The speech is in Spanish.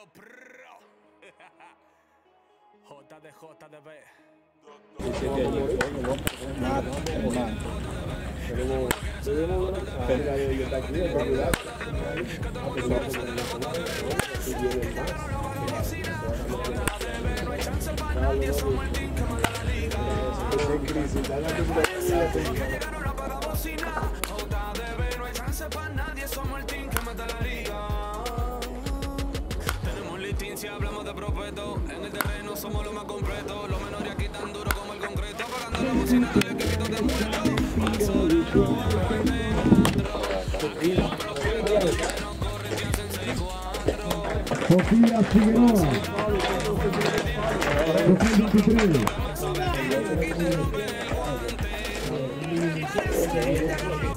Dímelo, pro. JDB. Tenemos listín si hablamos de propeto. En el terreno somos los más completos. Los menores aquí tan duro como el concreto. Apagando la bocina, dale que quito de muerto. Sofía Figueroa 2023.